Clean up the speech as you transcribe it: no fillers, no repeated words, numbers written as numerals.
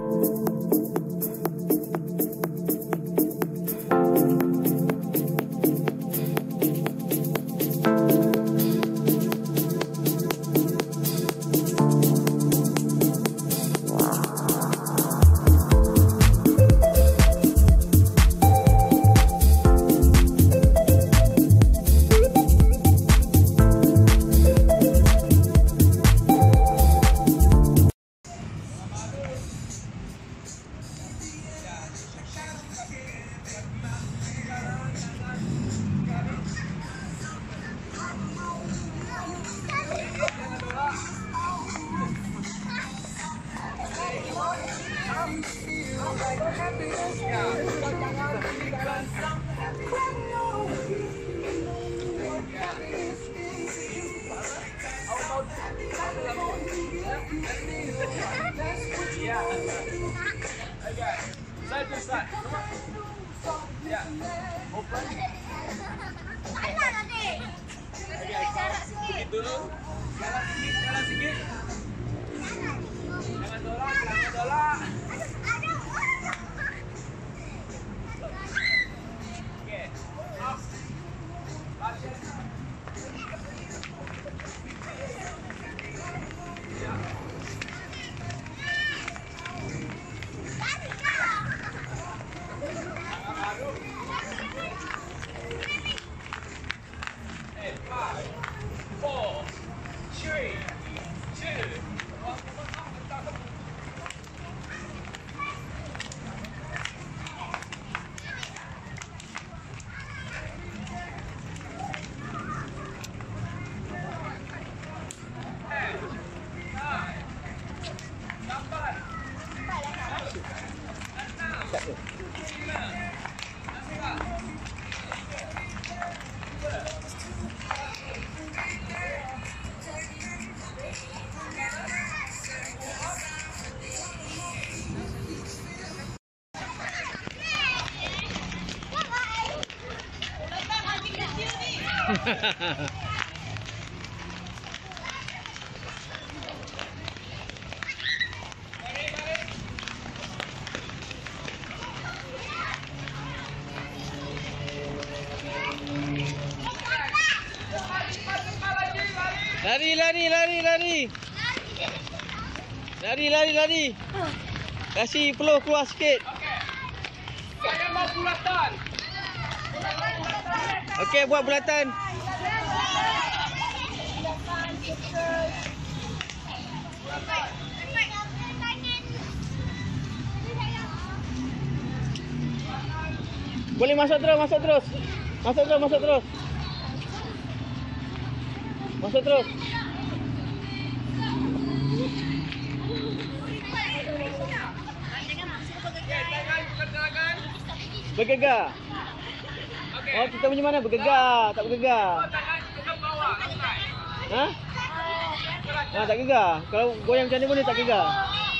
Side to side. Yeah. Open. Sikit dulu. Jalan sikit. Jangan tolak. Okay. Up. Lari. Kasih peluh keluar sikit. Saya mau bulatan. Okey, buat bulatan. Boleh masuk terus. Masuk terus. Bergegar. Okay. Oh, kita punya mana bergegar, tak bergegar. Ha? Tak gegar. Kalau goyang macam ni pun dia tak gegar.